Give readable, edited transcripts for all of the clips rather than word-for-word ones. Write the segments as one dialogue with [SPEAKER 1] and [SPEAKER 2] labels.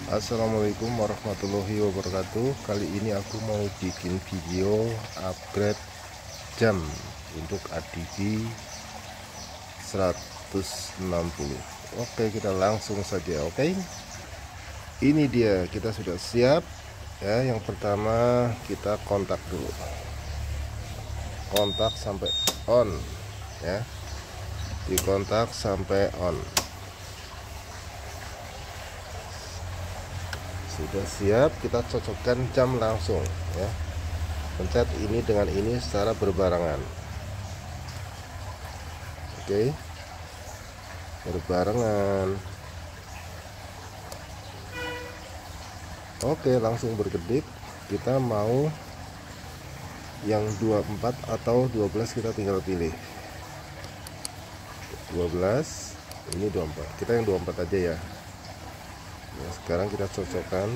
[SPEAKER 1] Assalamualaikum warahmatullahi wabarakatuh. Kali ini aku mau bikin video upgrade jam untuk ADB 160. Oke, kita langsung saja. Oke, ini dia, kita sudah siap ya. Yang pertama kita kontak dulu, kontak sampai on ya, di kontak sampai on. Sudah siap, kita cocokkan jam langsung ya. Pencet ini dengan ini secara berbarengan. Oke, berbarengan. Oke, langsung berkedip. Kita mau yang 24 atau 12, kita tinggal pilih 12. Ini 24, kita yang 24 aja ya. Nah, sekarang kita cocokkan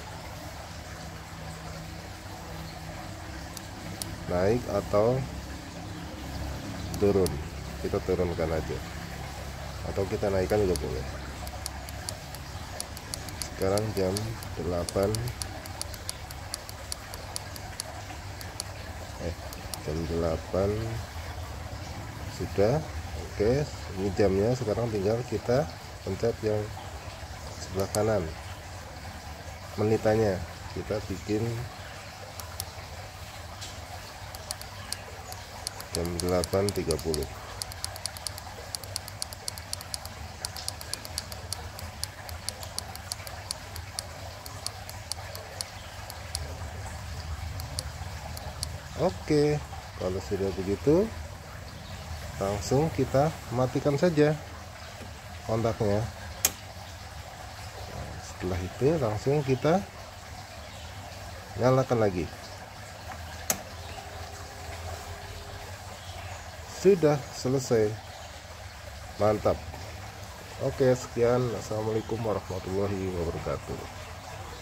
[SPEAKER 1] naik atau turun, kita turunkan aja atau kita naikkan juga boleh. Sekarang jam 8, jam 8 sudah. Oke, ini jamnya. Sekarang tinggal kita pencet yang sebelah kanan, menitannya kita bikin jam 8.30. Oke, kalau sudah begitu langsung kita matikan saja kontaknya. Setelah itu langsung kita nyalakan lagi. Sudah selesai, mantap. Oke, sekian. Assalamualaikum warahmatullahi wabarakatuh.